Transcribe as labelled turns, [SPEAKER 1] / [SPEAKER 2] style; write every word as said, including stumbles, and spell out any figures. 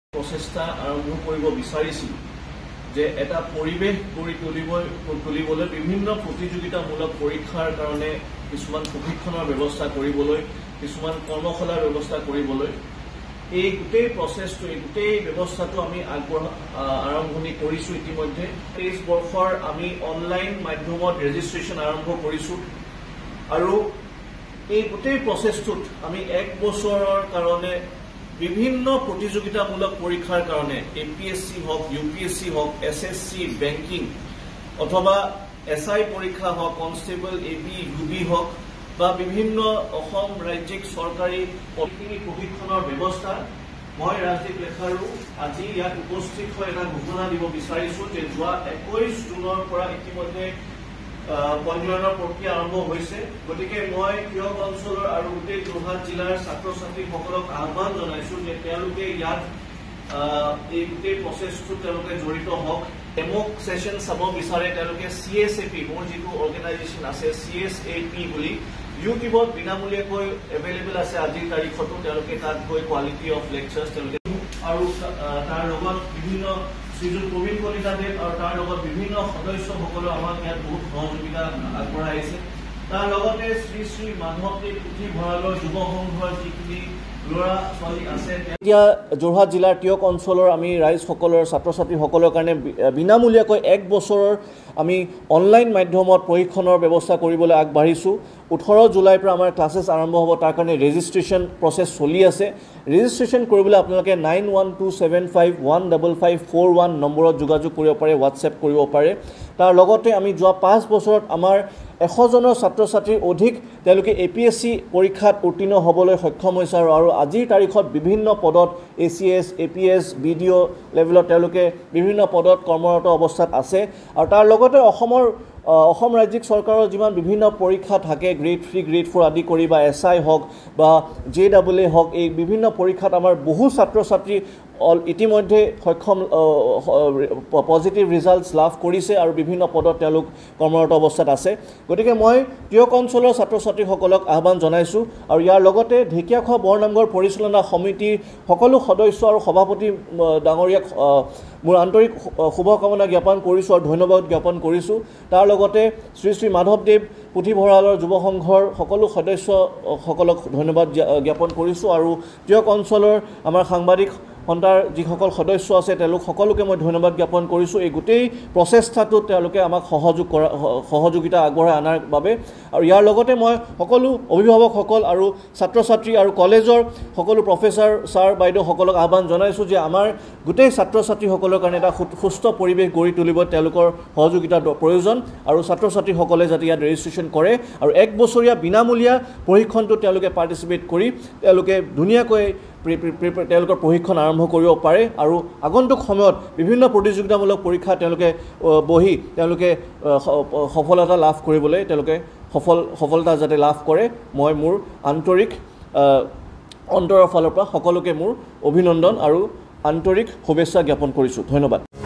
[SPEAKER 1] প্ৰচেষ্টা আৰম্ভ কৰিব বিচাৰিছিল যে এটা পৰিৱেশ গঢ়ি তুলিব তুলিবলৈ বিভিন্ন প্ৰতিযোগিতামূলক পৰীক্ষাৰ কাৰণে কিছুমান প্ৰশিক্ষণৰ ব্যৱস্থা কৰিবলৈ কিছুমান কৰ্মশালাৰ ব্যৱস্থা কৰিবলৈ এই গোটেই প্ৰচেছটো এই গোটেই ব্যৱস্থাটো আমি আগবঢ়া আৰম্ভণি কৰিছোঁ। ইতিমধ্যে তেইছ বৰ্ষৰ আমি অনলাইন মাধ্যমত ৰেজিষ্ট্ৰেশ্যন আৰম্ভ কৰিছোঁ আৰু এই গোটেই প্ৰচেছটোত আমি এক বছৰৰ কাৰণে বিভিন্ন প্ৰতিযোগিতামূলক পৰীক্ষাৰ কাৰণে এ পি এছ চি হওক ইউ পি এছ চি হওক এছ এছ চি বেংকিং অথবা এছ আই পৰীক্ষা হওক constable A B U B হওক বা বিভিন্ন অসম ৰাজ্যিক চৰকাৰী প্ৰশিক্ষণৰ ব্যৱস্থা মই ৰাজদীপ লেখাৰু আজি ইয়াত উপস্থিত হৈ এটা ঘোষণা দিব বিচাৰিছোঁ যে যোৱা একৈশ জুনৰ পৰা ইতিমধ্যে পঞ্জীয়নৰ প্ৰক্ৰিয়া আৰম্ভ হৈছে। গতিকে মই কিয়ক অঞ্চলৰ আৰু গোটেই যোৰহাট জিলাৰ ছাত্ৰ ছাত্ৰীসকলক আহ্বান জনাইছোঁ যে তেওঁলোকে ইয়াত এই গোটেই প্ৰচেছটোত তেওঁলোকে জড়িত হওক। ডেমক ছেশ্যন চাব বিচাৰে তেওঁলোকে চি এছ এ পি মোৰ যিটো অৰ্গেনাইজেশ্যন আছে চি এছ এ পি বুলি ইউটিউবত বিনামূলীয়াকৈ এভেইলেবল আছে। আজিৰ তাৰিখতো তেওঁলোকে তাত গৈ কোৱালিটি অফ লেকচাৰ্ছ তেওঁলোকে আৰু তাৰ লগত বিভিন্ন শ্ৰীযুত প্ৰবীণ কলিতাদেৱ আৰু তাৰ লগত বিভিন্ন সদস্যসকলেও আমাক ইয়াত বহুত সহযোগিতা আগবঢ়াই আহিছে। তাৰ লগতে শ্ৰী শ্ৰী মাধৱদেৱ পুথিভঁৰালৰ যুৱ সংঘৰ যিখিনি ল'ৰা ছোৱালী আছে এতিয়া যোৰহাট জিলাৰ টিয়ক অঞ্চলৰ আমি ৰাইজসকলৰ ছাত্ৰ ছাত্ৰীসকলৰ কাৰণে বিনামূলীয়াকৈ এক বছৰৰ আমি অনলাইন মাধ্যমত প্ৰশিক্ষণৰ ব্যৱস্থা কৰিবলৈ আগবাঢ়িছোঁ। ওঠৰ জুলাইৰ পৰা আমাৰ ক্লাছেছ আৰম্ভ হ'ব। তাৰ কাৰণে ৰেজিষ্ট্ৰেশ্যন প্ৰচেছ চলি আছে। ৰেজিষ্ট্ৰেশ্যন কৰিবলৈ আপোনালোকে nine one two seven five one double five four one নম্বৰত যোগাযোগ কৰিব পাৰে, হোৱাটছএপ কৰিব পাৰে। তাৰ লগতে আমি যোৱা পাঁচ বছৰত আমাৰ এশজনৰ ছাত্ৰ ছাত্ৰীৰ অধিক তেওঁলোকে এ পি এছ চি পৰীক্ষাত উত্তীৰ্ণ হ'বলৈ সক্ষম হৈছে আৰু আৰু আজিৰ তাৰিখত বিভিন্ন পদত A C S A P S B D O' লেভেলত তেওঁলোকে বিভিন্ন পদত কৰ্মৰত অৱস্থাত আছে। আৰু তাৰ লগতে অসমৰ অসম ৰাজ্যিক চৰকাৰৰ যিমান বিভিন্ন পৰীক্ষা থাকে গ্ৰেড থ্ৰী গ্ৰেড ফ'ৰ আদি কৰি বা এছ আই হওক বা জে ডাবল এ হওক এই বিভিন্ন পৰীক্ষাত আমাৰ বহু ছাত্ৰ ছাত্ৰী অল ইতিমধ্যে সক্ষম পজিটিভ ৰিজাল্টছ লাভ কৰিছে আৰু বিভিন্ন পদত তেওঁলোক কৰ্মৰত অৱস্থাত আছে। গতিকে মই টিয়ক অঞ্চলৰ ছাত্ৰ ছাত্ৰীসকলক আহ্বান জনাইছোঁ আৰু ইয়াৰ লগতে ঢেকীয়াখোৱা বৰনামঘৰ পৰিচালনা সমিতিৰ সকলো সদস্য আৰু সভাপতি ডাঙৰীয়াক মোৰ আন্তৰিক শুভকামনা জ্ঞাপন কৰিছোঁ আৰু ধন্যবাদ জ্ঞাপন কৰিছোঁ। তাৰ লগতে শ্ৰী শ্ৰী মাধৱদেৱ পুথিভঁৰালৰ যুৱ সংঘৰ সকলো সদস্যসকলক ধন্যবাদ জ্ঞাপন কৰিছোঁ আৰু টিয়ক অঞ্চলৰ আমাৰ সাংবাদিক সন্থাৰ যিসকল সদস্য আছে তেওঁলোক সকলোকে মই ধন্যবাদ জ্ঞাপন কৰিছোঁ এই গোটেই প্ৰচেষ্টাটোত তেওঁলোকে আমাক সহযোগ কৰা সহযোগিতা আগবঢ়াই অনাৰ বাবে। আৰু ইয়াৰ লগতে মই সকলো অভিভাৱকসকল আৰু ছাত্ৰ ছাত্ৰী আৰু কলেজৰ সকলো প্ৰফেচাৰ ছাৰ বাইদেউসকলক আহ্বান জনাইছোঁ যে আমাৰ গোটেই ছাত্ৰ ছাত্ৰীসকলৰ কাৰণে এটা সুস্থ পৰিৱেশ গঢ়ি তুলিব তেওঁলোকৰ সহযোগিতাৰ প্ৰয়োজন আৰু ছাত্ৰ ছাত্ৰীসকলে যাতে ইয়াত ৰেজিষ্ট্ৰেশ্যন কৰে আৰু এক বছৰীয়া বিনামূলীয়া প্ৰশিক্ষণটোত তেওঁলোকে পাৰ্টিচিপেট কৰি তেওঁলোকে ধুনীয়াকৈ তেওঁলোকৰ প্ৰশিক্ষণ আৰম্ভ কৰিব পাৰে আৰু আগন্তুক সময়ত বিভিন্ন প্ৰতিযোগিতামূলক পৰীক্ষা তেওঁলোকে বহি তেওঁলোকে সফলতা লাভ কৰিবলৈ তেওঁলোকে সফল সফলতা যাতে লাভ কৰে মই মোৰ আন্তৰিক অন্তৰৰ ফালৰ পৰা সকলোকে মোৰ অভিনন্দন আৰু আন্তৰিক শুভেচ্ছা জ্ঞাপন কৰিছোঁ। ধন্যবাদ।